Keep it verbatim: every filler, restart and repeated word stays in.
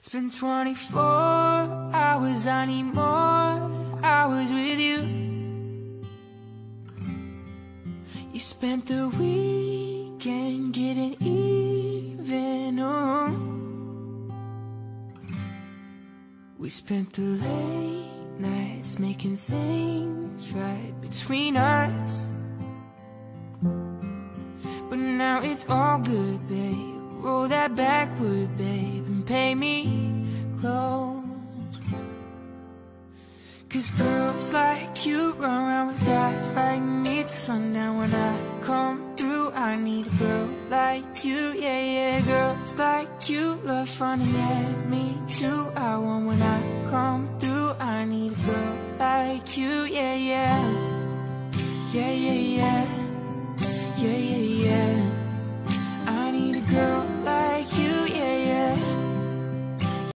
It's been twenty-four hours, I need more hours with you. You spent the weekend getting even, oh. We spent the late nights making things right between us. But now it's all good, babe. Roll that backward, babe, and pay me close. Cause girls like you run around with guys like me till sundown. When I come through, I need a girl like you, yeah, yeah. Girls like you love fun, and yeah, me too. I want when I come through, I need a girl like you, yeah, yeah. Yeah, yeah, yeah. Yeah, yeah, yeah. I need a girl